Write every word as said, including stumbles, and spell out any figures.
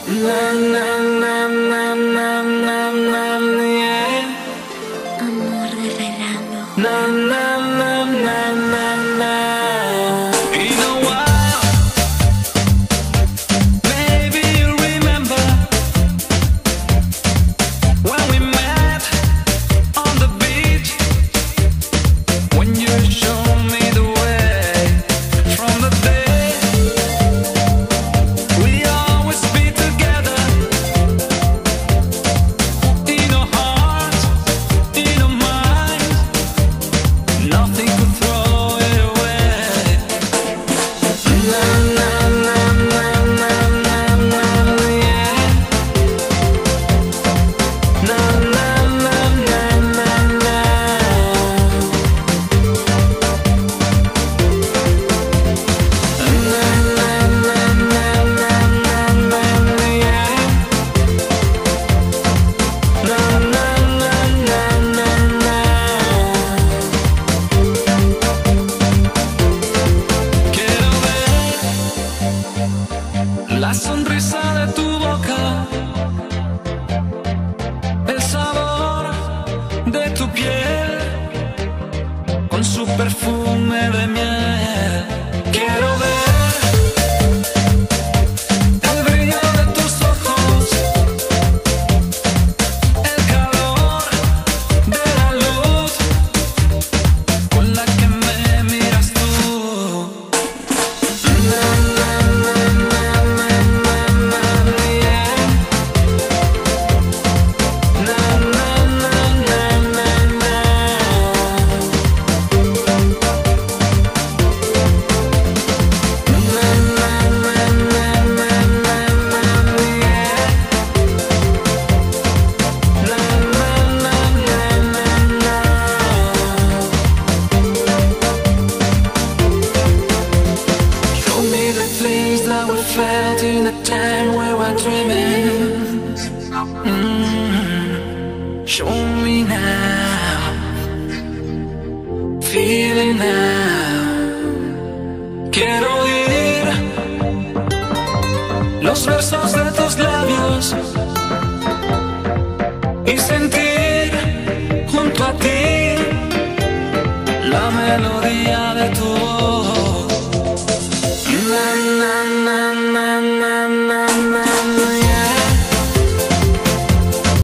Na, na, na, na, na, na, na, yeah. Amor de verano. Na, na, na, na, na, na. In a while, maybe you'll remember when we met on the beach, when you showed me the way from the day we always be together. In our hearts, in our minds, nothing could throw it away. Na, na, na, na, na, na, na, yeah. Na, na, na, na, na, na. Quiero ver la sonrisa de tu boca, el sabor de tu piel, con su perfume de miel. Quiero ver el brillo de tus ojos, el calor de la luz con la que me miras tú. Na, na, na, na, na, na, na, yeah. Na, na, na, na, na, na. Show me the things that we felt in the time we were dreaming. Mm. Show me now, feeling now. Quiero oír los versos de tus labios